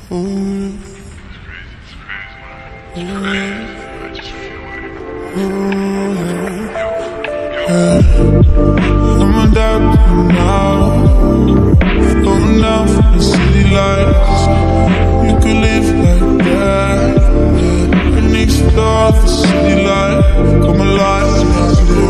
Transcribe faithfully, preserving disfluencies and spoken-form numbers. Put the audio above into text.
Ooh. It's crazy, it's crazy, man. I just feel like I'm adapting now, going down from the city lights. You could live like that, yeah. And explore the city life, come alive.